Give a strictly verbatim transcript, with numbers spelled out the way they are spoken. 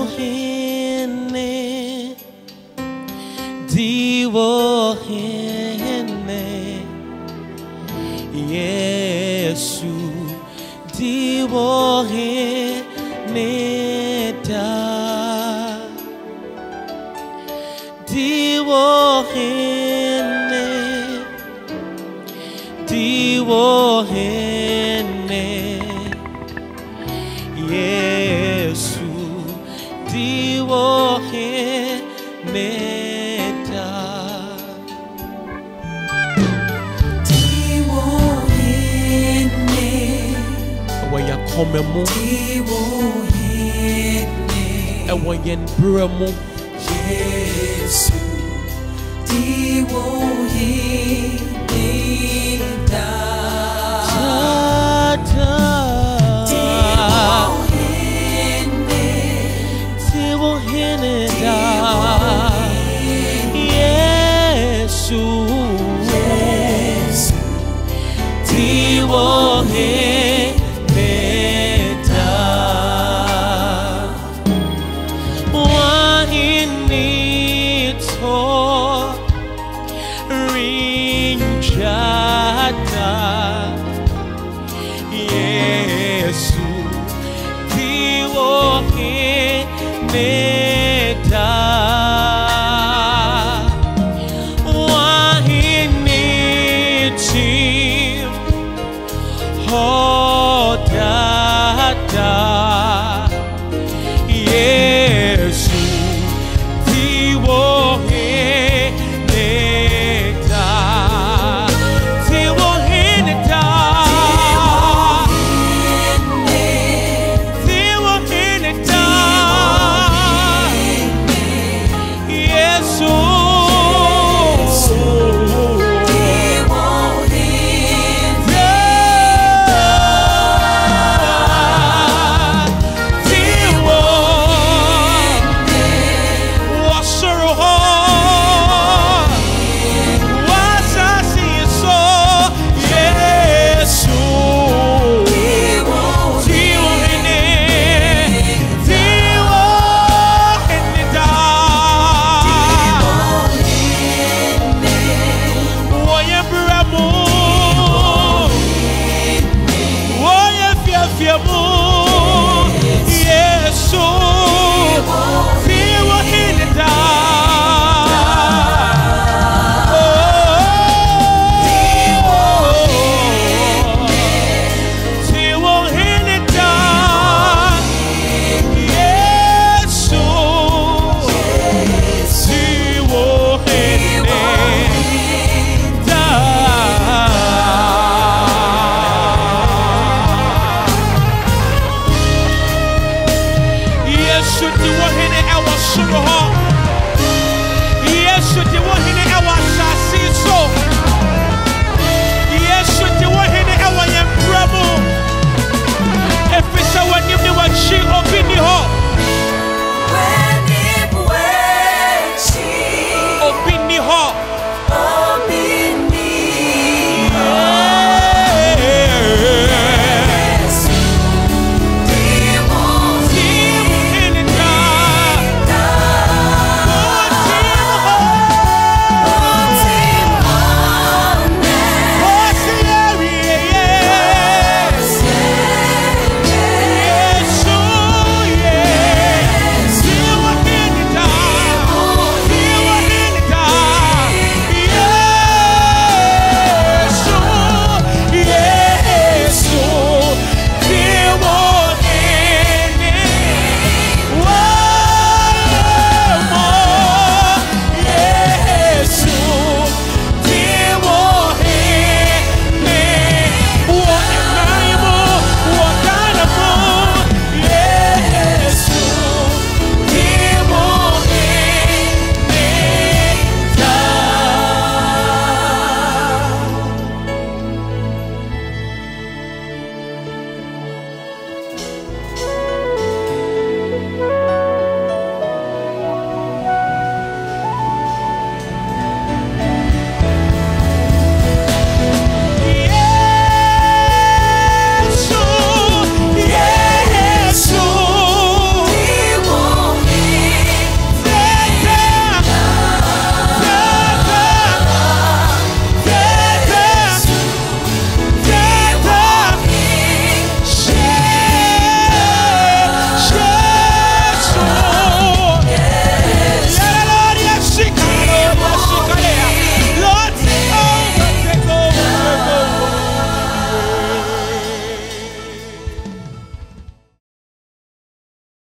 hene, diwo hene, Yesu, diwo hene da, diwo hene, diwo hene, Yesu, diwo hene da, diwo hene, waya komemu, diwo hene, ewa yen bremu, Yesu, diwo hene da, da, diwo hene, diwo hene da, Yesu, Yesu, diwo hene da, wahini to rinjata, Yesu, diwo hene da, wahini tim hodada, Yesu, diwo hene da, diwo hene da, diwo hene da, Yesu, Yesu, diwo hene ewa soro ho. Yesu, diwo